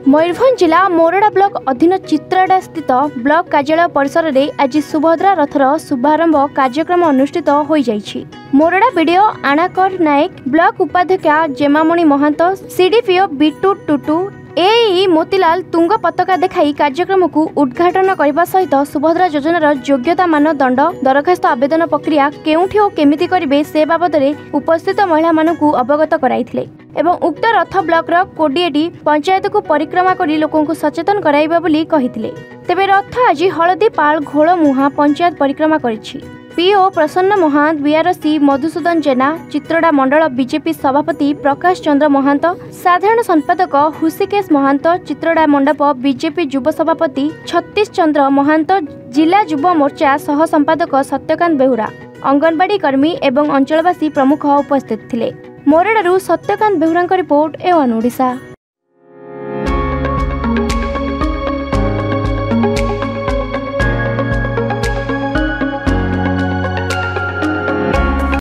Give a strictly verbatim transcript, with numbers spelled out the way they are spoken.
मयूरभंज जिला मोरडा ब्लॉक अधीन चित्राड़ा स्थित ब्लॉक कार्यालय परिसर में आज सुभद्रा रथर शुभारंभ कार्यक्रम अनुष्ठित हो जाइछि। मोरडा बीडीओ आणाकर नायक, ब्लॉक उपाध्यक्षा जेमामणि महंत, सीडीपीओ बिटू टुटू, एई मोतीलाल तुंग पताका देखाई कार्यक्रम को उद्घाटन करने सहित सुभद्रा योजनार योग्यता मानदंड, दरखास्त आवेदन प्रक्रिया केउठी और केमिति करिवे से बाबद उपस्थित महिला मानकु अवगत कराइथिले एवं उक्त रथ ब्लॉक रो कोडिएटी पंचायत को परिक्रमा करी लोकों को सचेतन कराइबा बोली कहिथिले। तेबे रथ आज हलदी पाल घोल मुहा पंचायत परिक्रमा करिछि। पीओ प्रसन्न महांत, बीआरसी मधुसूदन जेना, चित्रड़ा मंडल बीजेपी सभापति प्रकाश चंद्र महांत, साधारण संपादक हुसिकेश महांत, चित्रड़ा मंडप बीजेपी युव सभापति छत्तीस चंद्र महांत, जिला युव मोर्चा सह संपादक सत्यकांत बेहुरा, अंगनवाड़ी कर्मी एवं अंचलवासी प्रमुख उपस्थित थिले। मोरडारू Satyakant Behura report A one Odisha.